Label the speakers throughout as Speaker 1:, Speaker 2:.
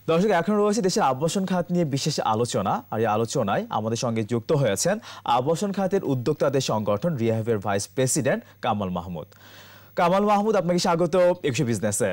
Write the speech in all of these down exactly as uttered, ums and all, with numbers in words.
Speaker 1: দর্শক, এখন রয়েছে দেশের আবাসন খাত নিয়ে বিশেষ আলোচনা। আর এই আলোচনায় আমাদের সঙ্গে যুক্ত হয়েছেন আবাসন খাতের উদ্যোক্তাদের সংগঠন রিহ্যাবের ভাইস প্রেসিডেন্ট কামাল মাহমুদ। কামাল মাহমুদ, আপনাকে স্বাগত একুশে বিজনেসে।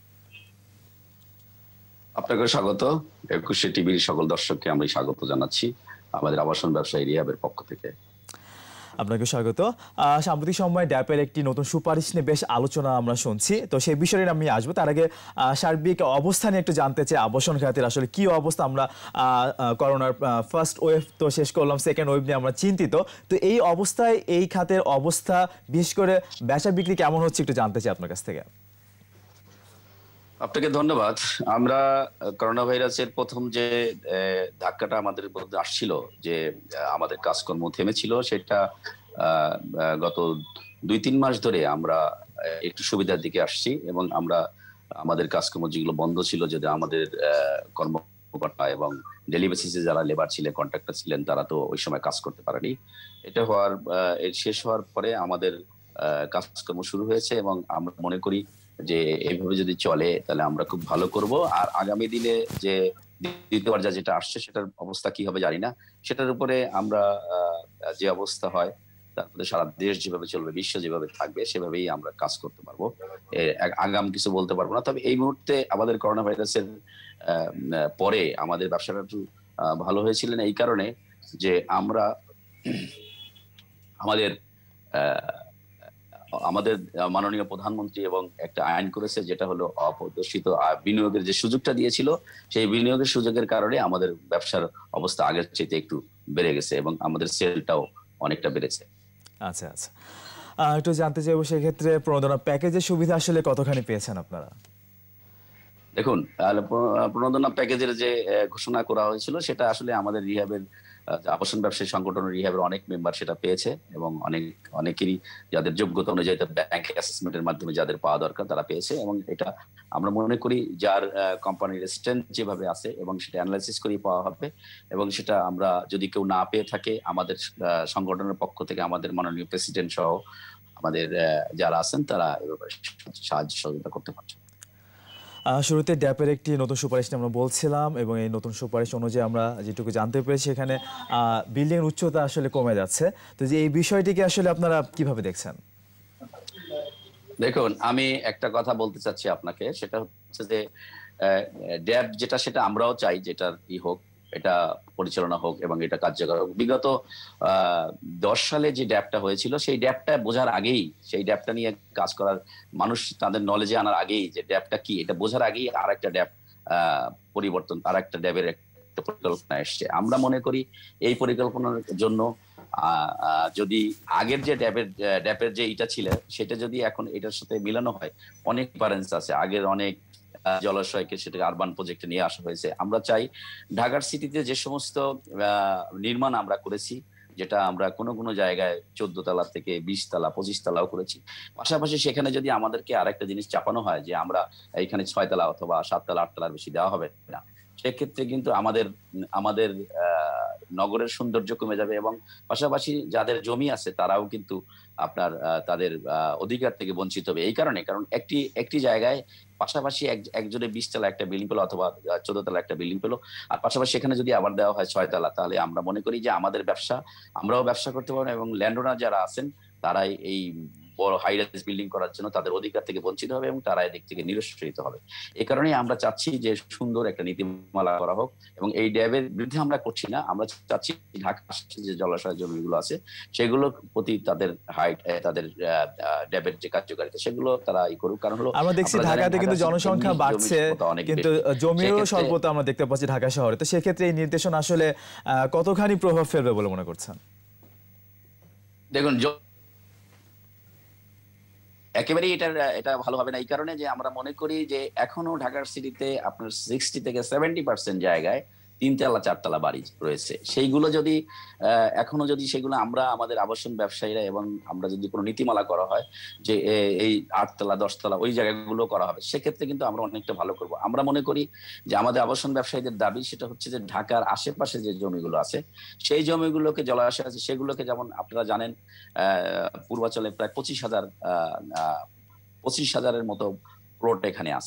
Speaker 2: আপনাকে স্বাগত। একুশে টিভির সকল দর্শককে আমি স্বাগত জানাচ্ছি আমাদের আবাসন ব্যবসায়ী রিহ্যাবের পক্ষ থেকে।
Speaker 1: আপনাকে স্বাগত। সাম্প্রতিক সময়ে ড্যাপের একটি নতুন সুপারিশ নিয়ে বেশ আলোচনা আমরা শুনছি, তো সেই বিষয়ে আমি আসবো। তার আগে সার্বিক অবস্থা নিয়ে একটু জানতে চাই, আবাসন খাতের আসলে কি অবস্থা। আমরা করোনার ফার্স্ট ওয়েভ তো শেষ করলাম, সেকেন্ড ওয়েভ নিয়ে আমরা চিন্তিত। তো এই অবস্থায় এই খাতের অবস্থা, বিশেষ করে বেচা বিক্রি কেমন হচ্ছে একটু জানতে চাই আপনার কাছ থেকে।
Speaker 2: আপনাকে ধন্যবাদ। আমরা করোনা ভাইরাসের প্রথম যে ধাক্কাটা আমাদের মধ্যে আসছিল, যে আমাদের কাজকর্ম থেমেছিল, সেটা গত দুই তিন মাস ধরে আমরা একটু সুবিধার দিকে আসছি এবং আমরা আমাদের কাজকর্ম যেগুলো বন্ধ ছিল, যদি আমাদের কর্মকর্তা এবং ডেলি বেসিসে যারা লেবার ছিলেন, কন্ট্রাক্টর ছিলেন, তারা তো ওই সময় কাজ করতে পারেনি। এটা হওয়ার শেষ হওয়ার পরে আমাদের কাজকর্ম শুরু হয়েছে এবং আমরা মনে করি যে এইভাবে যদি চলে তাহলে আমরা খুব ভালো করব। আর আগামী দিনে যে দ্বিতীয় পর্যায়ে যেটা আসছে সেটার অবস্থা কি হবে জানি না, সেটার উপরে আমরা যে অবস্থা হয় তারপরে সারা দেশ যেভাবে চলবে, বিশ্ব যেভাবে থাকবে, সেভাবেই আমরা কাজ করতে পারবো। আগাম কিছু বলতে পারবো না। তবে এই মুহূর্তে আমাদের করোনা ভাইরাসের পরে আমাদের ব্যবসাটা একটু ভালো হয়েছিলেন এই কারণে যে আমরা আমাদের আহ আমাদের মাননীয় প্রধানমন্ত্রী এবং একটা আইন করেছে, যেটা হলো অপ্রদর্শিত বিনিয়োগের যে সুযোগটা দিয়েছিল, সেই বিনিয়োগের সুযোগের কারণে আমাদের ব্যবসার অবস্থা আগের চেয়ে একটু বেড়ে গেছে এবং আমাদের সেলটাও অনেকটা বেড়েছে।
Speaker 1: আচ্ছা আচ্ছা, একটু জানতে চাইবো সেক্ষেত্রে প্রণোদনা প্যাকেজের সুবিধা আসলে কতখানি পেয়েছেন আপনারা?
Speaker 2: দেখুন, প্রণোদনা প্যাকেজের যে ঘোষণা করা হয়েছিল সেটা আসলে আমাদের রিহ্যাবের আবাসন ব্যবসায়ী সংগঠন রিহ্যাবের অনেক মেম্বার সেটা পেয়েছে এবং অনেক অনেকেরই যাদের যোগ্যতা অনুযায়ী ব্যাংক অ্যাসেসমেন্টের মাধ্যমে যাদের পাওয়া দরকার তারা পেয়েছে। এবং এটা আমরা মনে করি যার কোম্পানির স্ট্রেংথ যেভাবে আছে এবং সেটা অ্যানালাইসিস করে পাওয়া হবে। এবং সেটা আমরা যদি কেউ না পেয়ে থাকে, আমাদের সংগঠনের পক্ষ থেকে আমাদের মাননীয় প্রেসিডেন্ট সহ আমাদের যারা আছেন তারা এভাবে সাহায্য সহযোগিতা করতে পারছে।
Speaker 1: শুরুতে ড্যাপের একটি নতুন সুপারিশ আমরা বলছিলাম এবং এই নতুন সুপারিশ অনুযায়ী আমরা যেটুকু জানতে পেরেছি এখানে বিল্ডিং উচ্চতা আসলে কমে যাচ্ছে। তো যে এই বিষয়টিকে আসলে আপনারা কিভাবে দেখছেন?
Speaker 2: দেখুন, আমি একটা কথা বলতে চাচ্ছি আপনাকে, সেটা হচ্ছে যে ড্যাব যেটা সেটা আমরাও চাই যেটার ই হোক, এটা পরিচালনা হোক এবং এটা কার্যকর হোক। বিগত আহ দশ সালে যে ড্যাবটা হয়েছিল, সেই ড্যাবটা বোঝার আগেই, সেই ড্যাবটা নিয়ে কাজ করার মানুষ তাদের নলেজে আনার আগেই, যে ড্যাবটা কি এটা বোঝার আগেই আর একটা ড্যাব আহ পরিবর্তন, আর একটা ড্যাবের একটা পরিকল্পনা এসছে। আমরা মনে করি এই পরিকল্পনার জন্য আহ যদি আগের যে ড্যাবের ড্যাবের যে ইটা ছিল সেটা যদি এখন এটার সাথে মিলানো হয়, অনেক ডিফারেন্স আছে। আগের অনেক জলাশয়কে সেটাকে আরবান প্রজেক্টে নিয়ে আসা হয়েছে। আমরা চাই ঢাকার সিটিতে যে সমস্ত নির্মাণ আমরা করেছি, যেটা আমরা কোনো কোনো জায়গায় চোদ্দ তলা থেকে বিশ তলা পঁচিশ তলাও করেছি, পাশাপাশি সেখানে যদি আমাদেরকে আরেকটা জিনিস চাপানো হয় যে আমরা এইখানে ছয় তলা অথবা সাত তলা আট তলার বেশি দেওয়া হবে না, সেক্ষেত্রে কিন্তু আমাদের আমাদের আহ নগরের সৌন্দর্য কমে যাবে এবং পাশাপাশি যাদের জমি আছে তারাও কিন্তু আপনার তাদের অধিকার থেকে বঞ্চিত হবে। এই কারণে, কারণ একটি একটি জায়গায় পাশাপাশি একজনে বিশ তলা একটা বিল্ডিং পেলো অথবা চোদ্দ তলা একটা বিল্ডিং পেলো, আর পাশাপাশি সেখানে যদি আবার দেওয়া হয় ছয় তলা, তাহলে আমরা মনে করি যে আমাদের ব্যবসা আমরাও ব্যবসা করতে পারবো এবং ল্যান্ডওনার যারা আছেন তারাই এই বড় হাই রাইজ বিল্ডিং করার জন্য তাদের অধিকার থেকে বঞ্চিত হবে এবং তারা এদিক থেকে নিরস্ত্রিত হবে। এই কারণেই আমরা চাচ্ছি যে সুন্দর একটা নীতিমালা করা হোক এবং এই ড্যাবের বিরুদ্ধে আমরা করছি না, আমরা চাচ্ছি ঢাকা যে জলাশয় জমিগুলো আছে সেগুলোর প্রতি তাদের হাইট, তাদের ড্যাবের যে কার্যকারিতা সেগুলো তারা ই করুক। কারণ হলো
Speaker 1: আমরা দেখছি ঢাকাতে কিন্তু জনসংখ্যা বাড়ছে কিন্তু জমিরও স্বল্পতা আমরা দেখতে পাচ্ছি ঢাকা শহরে। তো সেক্ষেত্রে এই নির্দেশনা আসলে কতখানি প্রভাব ফেলবে বলে মনে করছেন?
Speaker 2: দেখুন, একেবারেই এটা এটা ভালো হবে না এই কারণে যে আমরা মনে করি যে এখনো ঢাকার সিটিতে আপনার সিক্সটি থেকে সেভেন্টি পার্সেন্ট জায়গায় তিনতলা চারতলা বাড়ি রয়েছে। সেইগুলো যদি এখনো যদি সেগুলো আমরা আমাদের আবাসন ব্যবসায়ীরা এবং আমরা যদি কোনো নীতিমালা করা হয় যে এই আটতলা দশতলা ওই জায়গাগুলো করা হবে, সেক্ষেত্রে কিন্তু আমরা অনেকটা ভালো করব। আমরা মনে করি যে আমাদের আবাসন ব্যবসায়ীদের দাবি সেটা হচ্ছে যে ঢাকার আশেপাশে যে জমিগুলো আছে সেই জমিগুলোকে, জলাশয় আছে সেগুলোকে, যেমন আপনারা জানেন আহ পূর্বাঞ্চলে প্রায় পঁচিশ হাজার আহ পঁচিশ হাজারের মতো প্লট এখানে আছে।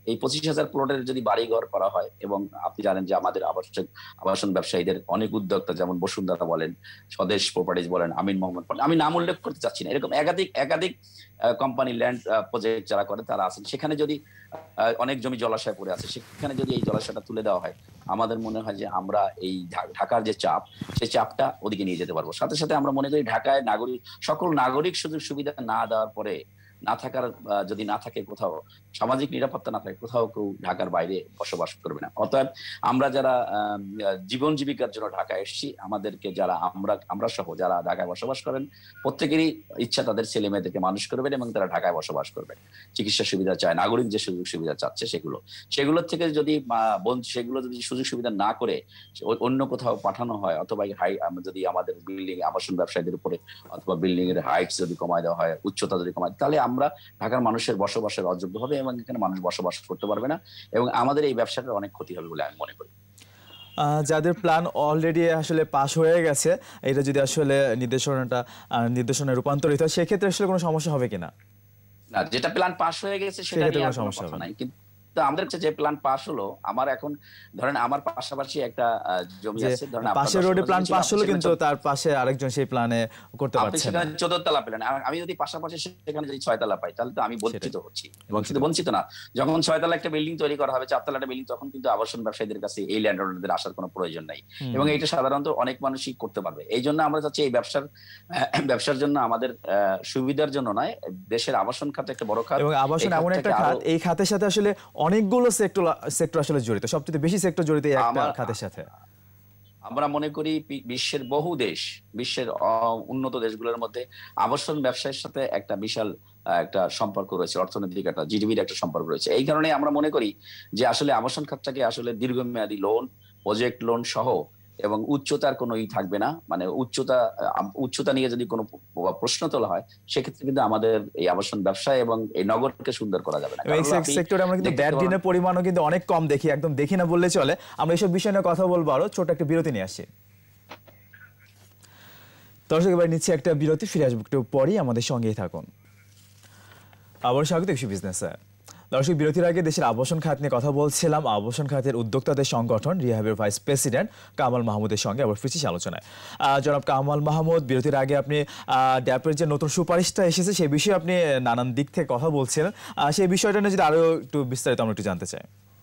Speaker 2: এই পঁচিশ হাজার প্লটের যদি বাড়িঘর করা হয়, এবং আপনি জানেন যে আমাদের আবাসন আবাসন ব্যবসায়ীদের অনেক উদ্যোক্তা, যেমন বসুন্ধরা বলেন, স্বদেশ প্রপার্টিজ বলেন, আমিন মোহাম্মদ বলেন, আমি নাম উল্লেখ করতে চাচ্ছি না, এরকম একাধিক একাধিক কোম্পানি ল্যান্ড প্রজেক্ট যারা করে তারা আছেন, সেখানে যদি আহ, অনেক জমি জলাশয় পড়ে আছে, সেখানে যদি এই জলাশয়টা তুলে দেওয়া হয়, আমাদের মনে হয় যে আমরা এই ঢা- ঢাকার যে চাপ, সেই চাপটা ওদিকে নিয়ে যেতে পারবো। সাথে সাথে আমরা মনে করি ঢাকায় নাগরিক সকল নাগরিক সুযোগ সুবিধা না দেওয়ার পরে, না থাকার আহ, যদি না থাকে কোথাও সামাজিক নিরাপত্তা না থাকে, কোথাও কেউ ঢাকার বাইরে বসবাস করবে না। অতএব আমরা যারা আহ, জীবন জীবিকার জন্য ঢাকা এসেছি, আমাদেরকে যারা আমরা আমরা সহ যারা ঢাকায় বসবাস করেন, প্রত্যেকেরই ইচ্ছা তাদের ছেলে মেয়েদেরকে মানুষ করবেন এবং তারা ঢাকায় বসবাস করবেন। চিকিৎসা সুবিধা চায়, নাগরিক যে সুযোগ সুবিধা চাচ্ছে সেগুলো, সেগুলোর থেকে যদি আহ, বঞ্চ- সেগুলো যদি সুযোগ সুবিধা না করে অ- অন্য কোথাও পাঠানো হয়, অথবা হাই যদি আমাদের বিল্ডিং আবাসন ব্যবসায়ীদের উপরে, অথবা বিল্ডিং এর হাইটস যদি কমায় দেওয়া হয়, উচ্চতা যদি কমায়, তাহলে আমরা ঢাকার মানুষের বসবাসের অযোগ্য হবে এবং এখানে মানুষ বসবাস করতে পারবে না, এবং আমাদের এই ব্যবসাটার অনেক ক্ষতি হবে বলে আমি মনে করি।
Speaker 1: আহ, যাদের প্ল্যান অলরেডি আসলে পাস হয়ে গেছে, এটা যদি আসলে নির্দেশনাটা আহ, নির্দেশনায় রূপান্তরিত হয়, সেক্ষেত্রে আসলে কোনো সমস্যা হবে কিনা?
Speaker 2: না, যেটা প্ল্যান পাস হয়ে গেছে সেটা
Speaker 1: সেক্ষেত্রে
Speaker 2: নিয়ে
Speaker 1: কোনো
Speaker 2: আর কোনো
Speaker 1: সমস্যা
Speaker 2: কথা
Speaker 1: হবে না।
Speaker 2: নাই, কিন্তু আমাদের হচ্ছে যে প্ল্যান পাস হলো, আমার এখন ধরেন আমার পাশাপাশি একটা আহ, জমি
Speaker 1: যে
Speaker 2: আছে, ধরেন আপনার
Speaker 1: পাশের
Speaker 2: দশ
Speaker 1: রোডে
Speaker 2: কাঠা
Speaker 1: প্ল্যান
Speaker 2: জমি ছিল,
Speaker 1: পাস
Speaker 2: আপনি
Speaker 1: হলো,
Speaker 2: সেখানে
Speaker 1: কিন্তু তার পাশে আরেকজন সেই প্ল্যানে করতে
Speaker 2: আপনি
Speaker 1: পারছে না।
Speaker 2: সেখানে চোদ্দতলা পেলেন, আর আমি যদি পাশাপাশি সেখানে যদি ছয়তলা পাই, তাহলে তো আমি
Speaker 1: সেটাই,
Speaker 2: বঞ্চিত হচ্ছি। এবং
Speaker 1: বঞ্চিত
Speaker 2: শুধু
Speaker 1: হচ্ছে।
Speaker 2: বঞ্চিত না, যখন ছয়তলা একটা বিল্ডিং তৈরি করা হবে, চারতলা একটা বিল্ডিং, তখন কিন্তু আবাসন ব্যবসায়ীদের কাছে এই ল্যান্ড ওনারদের আসার কোনো প্রয়োজন নাই,
Speaker 1: হুম।
Speaker 2: এবং এটা সাধারণত অনেক মানুষই করতে পারবে। এই জন্য আমরা চাচ্ছি এই ব্যবসার আহ, ব্যবসার জন্য আমাদের আহ, সুবিধার জন্য নয়, দেশের আবাসন খাত একটা বড় খাত,
Speaker 1: এবং
Speaker 2: এই
Speaker 1: আবাসন এমন একটা
Speaker 2: খাতটাকে আরো
Speaker 1: খাত, এই খাতের সাথে আসলে অনেকগুলো সেক্টর সেক্টর আসলে জড়িত, সবচেয়ে বেশি সেক্টর জড়িত এই একটা
Speaker 2: আমার
Speaker 1: খাতের সাথে।
Speaker 2: আমরা মনে করি পি- বিশ্বের বহু দেশ, বিশ্বের অ- উন্নত দেশগুলোর মধ্যে আবাসন ব্যবসায়ের সাথে একটা বিশাল আহ, একটা সম্পর্ক রয়েছে, অর্থনৈতিক একটা জিডিপির একটা সম্পর্ক রয়েছে। এই কারণে আমরা মনে করি যে আসলে আবাসন খাতটাকে আসলে দীর্ঘমেয়াদী লোন, প্রজেক্ট লোন সহ, এবং উচ্চতার কোনো ই থাকবে না, মানে উচ্চতা আহ, উচ্চতা নিয়ে যদি কোনো প- প্রশ্ন তোলা হয়, সেক্ষেত্রে কিন্তু আমাদের এই আবাসন ব্যবসায় এবং এই নগরকে সুন্দর করা যাবে না।
Speaker 1: এবং
Speaker 2: কারণ
Speaker 1: এই
Speaker 2: হলো আপনি
Speaker 1: সেক্টরে আমরা কিন্তু
Speaker 2: দেখতে
Speaker 1: ব্যাড
Speaker 2: পাবেন,
Speaker 1: ঋণের পরিমাণও কিন্তু অনেক কম দেখি, একদম দেখি না বললে চলে। আমরা এইসব বিষয় নিয়ে কথা বলবো, আরো ছোট একটা বিরতি নিয়ে আসি। দর্শক, এবার নিচ্ছে একটা বিরতি, ফিরে আসবো একটু পরেই, আমাদের সঙ্গেই থাকুন। আবার স্বাগত কৃষি বিজনেসে। দর্শক, বিরতির আগে দেশের আবাসন খাত নিয়ে কথা বলছিলাম। আবাসন খাতের উদ্যোক্তাদের সংগঠন রিহাবের ভাইস প্রেসিডেন্ট কামাল মাহমুদের সঙ্গে আবার ফিরছি আলোচনায়। আহ, জনাব কামাল মাহমুদ, বিরতির আগে আপনি আহ, ড্যাপের যে নতুন সুপারিশটা এসেছে সেই বিষয়ে আপনি নানান দিক থেকে কথা বলছিলেন। আহ, সেই বিষয়টা নিয়ে যদি আরো একটু বিস্তারিত আমরা একটু জানতে চাই।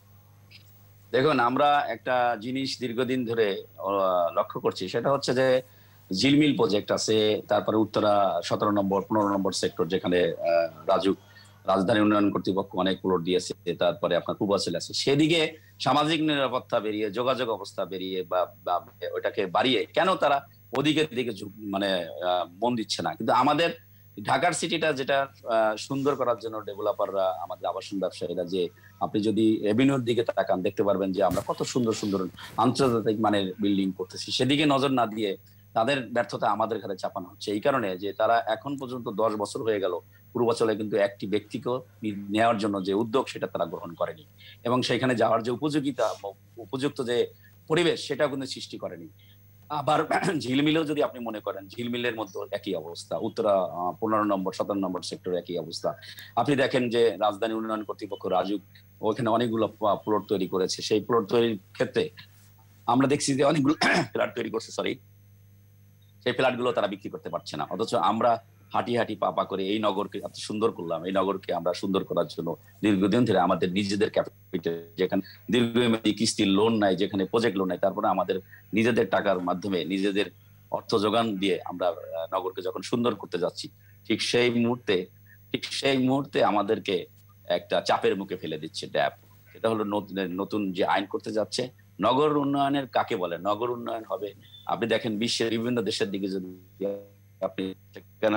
Speaker 2: দেখুন, আমরা একটা জিনিস দীর্ঘদিন ধরে আহ, লক্ষ্য করছি, সেটা হচ্ছে যে ঝিলমিল প্রজেক্ট আছে, তারপরে উত্তরা সতেরো নম্বর পনেরো নম্বর সেক্টর, যেখানে আহ, রাজুক রাজধানী উন্নয়ন কর্তৃপক্ষ অনেক প্লট দিয়েছে, তারপরে আপনার পূর্বাঞ্চল আছে, সেদিকে সামাজিক নিরাপত্তা বেরিয়ে, যোগাযোগ অবস্থা বেরিয়ে বা বা ওইটাকে বাড়িয়ে কেন তারা ওদিকের দিকে ঝুঁক- মানে আহ, মন দিচ্ছে না। কিন্তু আমাদের ঢাকার সিটিটা যেটা আহ, সুন্দর করার জন্য ডেভেলপাররা, আমাদের আবাসন ব্যবসায়ীরা, যে আপনি যদি এভিনিউর দিকে তাকান, দেখতে পারবেন যে আমরা কত সুন্দর সুন্দর আন্তর্জাতিক মানের বিল্ডিং করতেছি, সেদিকে নজর না দিয়ে তাদের ব্যর্থতা আমাদের ঘাড়ে চাপানো হচ্ছে। এই কারণে যে তারা এখন পর্যন্ত দশ বছর হয়ে গেল পূর্বাচলে কিন্তু একটি ব্যক্তিকে নি- নেওয়ার জন্য যে উদ্যোগ, সেটা তারা গ্রহণ করেনি, এবং সেখানে যাওয়ার যে উপযোগিতা, উপযুক্ত যে পরিবেশ, সেটাও কিন্তু সৃষ্টি করেনি। আবার ঝিলমিলেও যদি আপনি মনে করেন, ঝিলমিলের মধ্যে একই অবস্থা, উত্তরা আহ, পনেরো নম্বর সতেরো নম্বর সেক্টর একই অবস্থা। আপনি দেখেন যে রাজধানী উন্নয়ন কর্তৃপক্ষ রাজুক ওখানে অনেকগুলো প্লট তৈরি করেছে, সেই প্লট তৈরির ক্ষেত্রে আমরা দেখছি যে অনেকগুলো ফ্ল্যাট তৈরি করছে, সরি, সেই ফ্ল্যাট গুলো তারা বিক্রি করতে পারছে না। অথচ আমরা হাঁটি হাঁটি পা পা করে এই নগরকে এত সুন্দর করলাম, এই নগরকে আমরা সুন্দর করার জন্য দীর্ঘদিন ধরে আমাদের নিজেদের ক্যাপিটাল, যেখানে দীর্ঘমেয়াদী কিস্তির লোন নাই, যেখানে প্রজেক্ট লোন নাই, তারপরে আমাদের নিজেদের টাকার মাধ্যমে, নিজেদের অর্থ যোগান দিয়ে আমরা আহ, নগরকে যখন সুন্দর করতে যাচ্ছি, ঠিক সেই মুহূর্তে ঠিক সেই মুহূর্তে আমাদেরকে একটা চাপের মুখে ফেলে দিচ্ছে ড্যাব। সেটা হলো নতুন নতুন যে আইন করতে যাচ্ছে। নগর উন্নয়নের কাকে বলে? নগর উন্নয়ন হবে, আপনি দেখেন বিশ্বের বিভিন্ন দেশের দিকে যদি আপনি সেখানে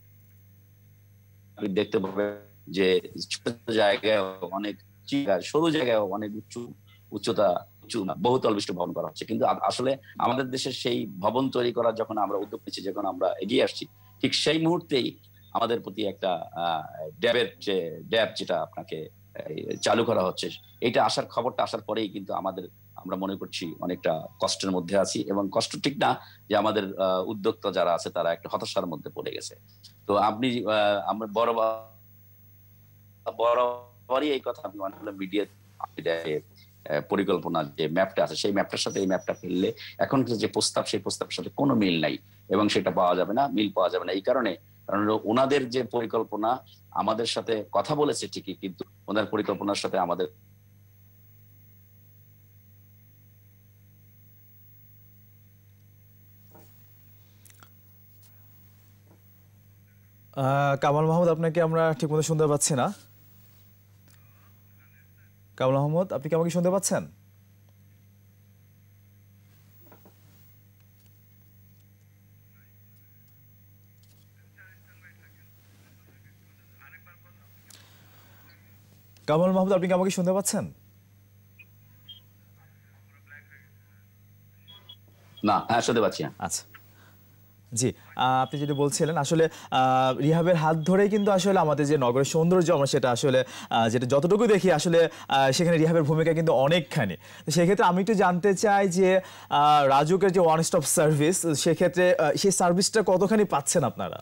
Speaker 2: আপনি দেখতে পাবেন যে ছোট জায়গায় অনেক জায়গায়, সরু জায়গায় অনেক উঁচু উচ্চতা উঁচু বহুতল বিশিষ্ট ভবন করা হচ্ছে। কিন্তু আ- আসলে আমাদের দেশের সেই ভবন তৈরি করার যখন আমরা উদ্যোগ নিচ্ছি, যখন আমরা এগিয়ে আসছি, ঠিক সেই মুহূর্তেই আমাদের প্রতি একটা আহ ড্যাবের যে ড্যাব যেটা আপনাকে এই, চালু করা হচ্ছে, এটা আসার খবরটা আসার পরেই কিন্তু আমাদের, আমরা মনে করছি অনেকটা কষ্টের মধ্যে আছি, এবং কষ্ট ঠিক না যে আমাদের আহ, উদ্যোক্তা যারা আছে তারা একটা হতাশার মধ্যে পড়ে গেছে। তো আপনি আহ, আমরা বড় বা- বড় সবারই এই কথা, আমি অনেকগুলো মিডিয়া পরিকল্পনা যে ম্যাপটা আছে সেই ম্যাপটার সাথে এই ম্যাপটা ফেললে এখন যে প্রস্তাব সেই প্রস্তাবের সাথে কোনো মিল নাই এবং সেটা পাওয়া যাবে না, মিল পাওয়া যাবে না। এই কারণে কারণ ওনাদের যে পরিকল্পনা আমাদের সাথে কথা বলেছে ঠিকই, কিন্তু ওনার পরিকল্পনার সাথে আমাদের
Speaker 1: কামাল মাহমুদ, আপনাকে আমরা ঠিকমতো শুনতে পাচ্ছি না। কামাল মাহমুদ, আপনি কি আমাকে শুনতে পাচ্ছেন? কামাল মাহমুদ, আপনি কি আমাকে শুনতে পাচ্ছেন?
Speaker 2: না, হ্যাঁ শুনতে পাচ্ছি।
Speaker 1: আচ্ছা, জি, আপনি যেটা বলছিলেন আসলে রিহাবের হাত ধরেই কিন্তু আসলে আমাদের যে নগরের সৌন্দর্য আমরা সেটা আসলে যেটা যতটুকু দেখি আসলে সেখানে রিহাবের ভূমিকা কিন্তু অনেকখানি। তো সেক্ষেত্রে আমি একটু জানতে চাই যে রাজুকের যে ওয়ান স্টপ সার্ভিস, সেক্ষেত্রে সেই সার্ভিসটা কতখানি পাচ্ছেন আপনারা?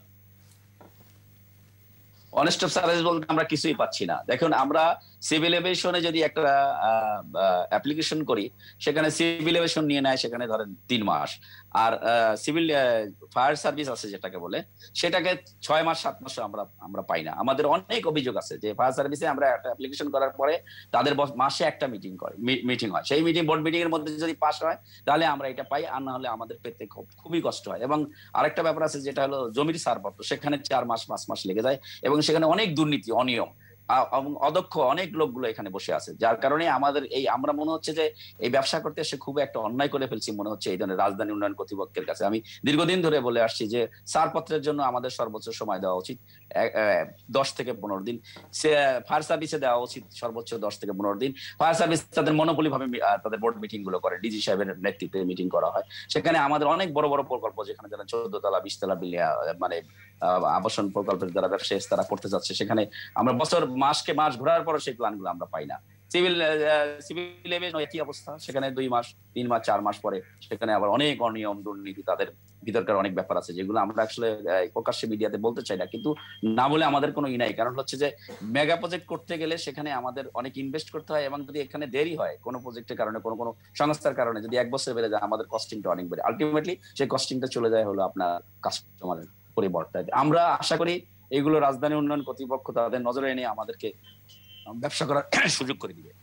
Speaker 2: ওয়ান স্টপ সার্ভিস বলতে আমরা কিছুই পাচ্ছি না। দেখুন, আমরা সিভিল এভিয়েশনে যদি একটা অ্যাপ্লিকেশন করি, সেখানে সিভিল এভিয়েশন নিয়ে নেয় সেখানে ধরেন তিন মাস, আর সিভিল ফায়ার সার্ভিস আছে যেটাকে বলে, সেটাকে ছয় মাস সাত মাস আমরা আমরা পাই না। আমাদের অনেক অভিযোগ আছে যে ফায়ার সার্ভিসে আমরা একটা অ্যাপ্লিকেশন করার পরে তাদের মাসে একটা মিটিং করে মিটিং হয়, সেই মিটিং বোর্ড মিটিং এর মধ্যে যদি পাস হয় তাহলে আমরা এটা পাই, আর না হলে আমাদের পেতে খুবই কষ্ট হয়। এবং আরেকটা ব্যাপার আছে যেটা হলো জমির ছাড়পত্র, সেখানে চার মাস পাঁচ মাস লেগে যায় এবং সেখানে অনেক দুর্নীতি, অনিয়ম, অদক্ষ অনেক লোকগুলো এখানে বসে আছে, যার কারণে আমাদের এই আমরা মনে হচ্ছে যে এই ব্যবসা করতে এসে খুব একটা অন্যায় করে ফেলছি মনে হচ্ছে এই ধরনের রাজধানী উন্নয়ন কর্তৃপক্ষের কাছে। আমি দীর্ঘদিন ধরে বলে আসছি যে ছাড়পত্রের জন্য আমাদের সর্বোচ্চ সময় দেওয়া উচিত দশ থেকে পনেরো দিন, সে ফায়ার সার্ভিসে দেওয়া উচিত সর্বোচ্চ দশ থেকে পনেরো দিন। ফায়ার সার্ভিস তাদের মনোপলি ভাবে তাদের বোর্ড মিটিং গুলো করে, ডিজি সাহেবের নেতৃত্বে মিটিং করা হয়, সেখানে আমাদের অনেক বড় বড় প্রকল্প যেখানে যারা চোদ্দ তলা বিশ তলা মানে আবাসন প্রকল্পের যারা ব্যবসায়ী তারা করতে যাচ্ছে, সেখানে আমরা বছর মাসকে মাস ঘোরার পর সেই প্ল্যানগুলো আমরা পাই না। সিভিল সিভিল এভিয়েশন একই অবস্থা, সেখানে দুই মাস তিন মাস চার মাস পরে সেখানে আবার অনেক অনিয়ম দুর্নীতি, তাদের ভিতরকার অনেক ব্যাপার আছে যেগুলো আমরা আসলে প্রকাশ্যে মিডিয়াতে বলতে চাই না, কিন্তু না বলে আমাদের কোনো ই নাই। কারণ হচ্ছে যে মেগা প্রজেক্ট করতে গেলে সেখানে আমাদের অনেক ইনভেস্ট করতে হয় এবং যদি এখানে দেরি হয় কোনো প্রজেক্টের কারণে, কোনো কোনো সংস্থার কারণে যদি এক বছর বেড়ে যায়, আমাদের কস্টিংটা অনেক বেড়ে, আলটিমেটলি সেই কস্টিংটা চলে যায় হলো আপনার কাস্টমারের পরিবর্তে। আমরা আশা করি এগুলো রাজধানী উন্নয়ন কর্তৃপক্ষ তাদের নজরে এনে আমাদেরকে ব্যবসা করার সুযোগ করে দিবে,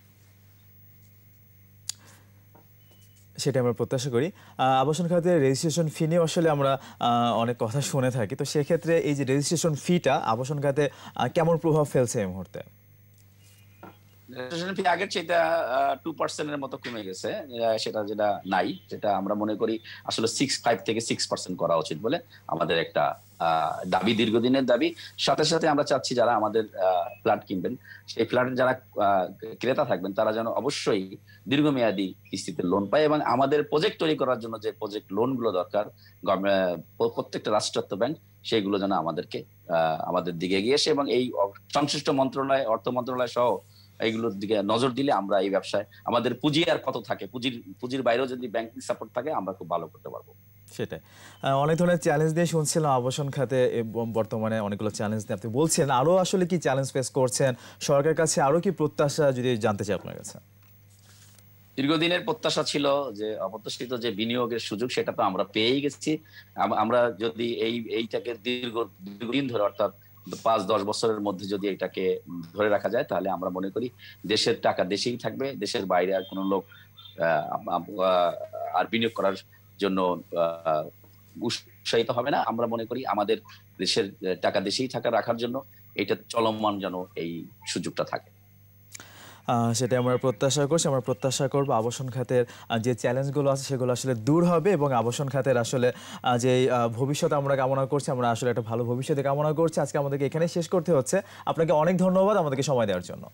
Speaker 1: সেটা আমরা প্রত্যাশা করি। আবাসন খাতে রেজিস্ট্রেশন ফি নিয়ে আসলে আমরা অনেক কথা শুনে থাকি, তো সেক্ষেত্রে এই যে রেজিস্ট্রেশন ফিটা আবাসন খাতে কেমন প্রভাব ফেলছে এই মুহূর্তে?
Speaker 2: রেজিস্ট্রেশন ফি আগের চেয়ে টু পার্সেন্টের মতো কমে গেছে, সেটা যেটা নাই সেটা আমরা মনে করি আসলে সিক্স ফাইভ থেকে সিক্স পার্সেন্ট করা উচিত বলে আমাদের একটা দাবি, দীর্ঘদিনের দাবি। সাথে সাথে আমরা চাচ্ছি যারা আমাদের ফ্ল্যাট কিনবেন, সেই ফ্ল্যাটের যারা ক্রেতা থাকবেন তারা যেন অবশ্যই দীর্ঘমেয়াদী কিস্তিতে লোন পায়, এবং আমাদের প্রজেক্ট তৈরি করার জন্য যে প্রজেক্ট লোন গুলো দরকার প্রত্যেকটা রাষ্ট্রায়ত্ত ব্যাংক সেইগুলো যেন আমাদেরকে আমাদের দিকে এগিয়ে আসে, এবং এই সংশ্লিষ্ট মন্ত্রণালয়, অর্থ মন্ত্রণালয় সহ এইগুলোর দিকে নজর দিলে আমরা এই ব্যবসায় আমাদের পুঁজি আর কত থাকে, পুঁজির পুঁজির বাইরেও যদি ব্যাংকিং সাপোর্ট থাকে আমরা খুব ভালো করতে পারবো।
Speaker 1: সেটাই, অনেক ধরনের চ্যালেঞ্জ দিয়ে শুনছিলাম আবাসন খাতে, বর্তমানে অনেকগুলো চ্যালেঞ্জ দিয়ে আপনি বলছেন, আরো আসলে কি চ্যালেঞ্জ ফেস করছেন, সরকারের কাছে আরো কি প্রত্যাশা যদি জানতে চাই আপনার কাছে?
Speaker 2: দীর্ঘদিনের প্রত্যাশা ছিল যে অপ্রত্যাশিত যে বিনিয়োগের সুযোগ সেটা তো আমরা পেয়েই গেছি। আমরা যদি এই এইটাকে দীর্ঘ দীর্ঘদিন ধরে অর্থাৎ পাঁচ দশ বছরের মধ্যে যদি এটাকে ধরে রাখা যায় তাহলে আমরা মনে করি দেশের টাকা দেশেই থাকবে, দেশের বাইরে আর কোনো লোক আর বিনিয়োগ করার জন্য উৎসাহিত হবে না। আমরা মনে করি আমাদের দেশের টাকা দেশেই থাকা রাখার জন্য এটা চলমান যেন এই সুযোগটা থাকে,
Speaker 1: সেটা আমরা প্রত্যাশা করছি। আমরা প্রত্যাশা করবো আবাসন খাতের যে চ্যালেঞ্জগুলো আছে সেগুলো আসলে দূর হবে, এবং আবাসন খাতের আসলে যে ভবিষ্যৎ আমরা কামনা করছি, আমরা আসলে একটা ভালো ভবিষ্যতে কামনা করছি। আজকে আমাদেরকে এখানে শেষ করতে হচ্ছে, আপনাকে অনেক ধন্যবাদ আমাদেরকে সময় দেওয়ার জন্য।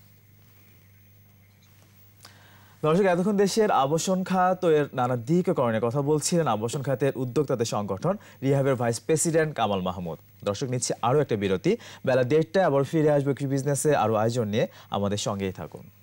Speaker 1: দর্শক, এতক্ষণ দেশের আবাসন খাত ও এর নানা দিককরণের কথা বলছিলেন আবাসন খাতের উদ্যোক্তাদের সংগঠন রিহাবের ভাইস প্রেসিডেন্ট কামাল মাহমুদ। দর্শক, নিচ্ছে আরও একটা বিরতি, বেলা দেড়টায় আবার ফিরে আসবে বিজনেসে আরও আয়োজন নিয়ে, আমাদের সঙ্গেই থাকুন।